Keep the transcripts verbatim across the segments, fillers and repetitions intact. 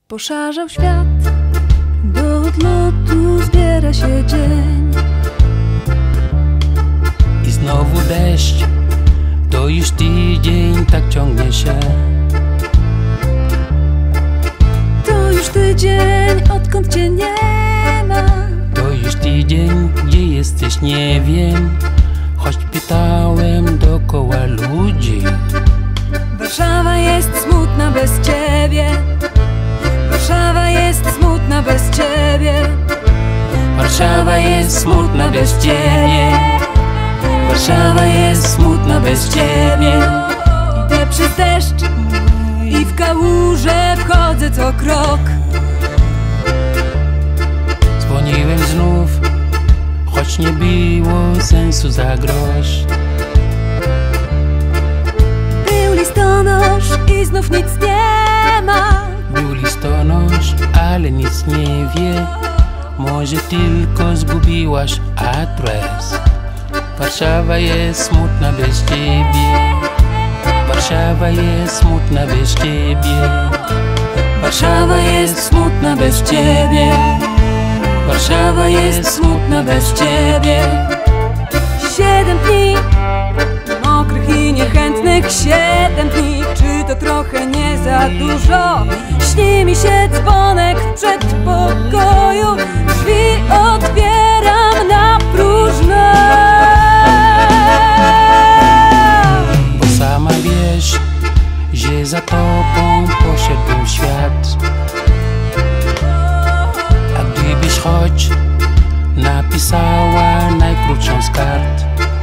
Poszarzał świat, do odlotu zbiera się dzień. I znowu deszcz, to już tydzień tak ciągnie się. To już tydzień, odkąd cię nie ma. To już tydzień, gdzie jesteś nie wiem. Choć pytałem dookoła ludzi. Warszawa jest smutna bez ciebie. Warszawa jest smutna bez ciebie. Warszawa jest smutna bez ciebie. Warszawa jest smutna bez ciebie. Idę przez deszcz i w kałuże wchodzę co krok. Dzwoniłem znów, choć nie było sensu za grosz. Był listonosz i znów nic nie ma. Był listonosz, ale nic nie wie. Może tylko zgubiłaś adres. Warszawa jest smutna bez ciebie. Warszawa jest smutna bez ciebie. Warszawa jest smutna bez ciebie. Warszawa jest smutna bez ciebie. Siedem dni mokrych i niechętnych. Siedem dni, czy to trochę nie za dużo? Śni mi się dzwonek w przedpokoju. Drzwi otwieram na próżno. Bo sama wiesz, że za tobą poszedł w świat. A gdybyś choć napisała najkrótszą z kart.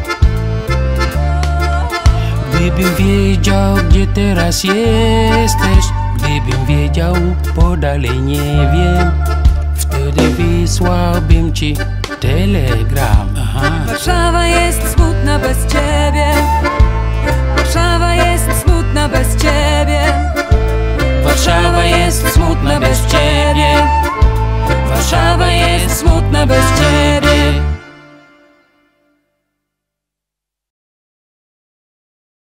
Gdybym wiedział, gdzie teraz jesteś. Gdybym wiedział, bo dalej nie wiem. Wtedy wysłałbym ci telegram. Aha. Warszawa jest smutna bez ciebie. Warszawa jest smutna bez ciebie. Warszawa jest smutna bez ciebie. Warszawa jest smutna bez ciebie.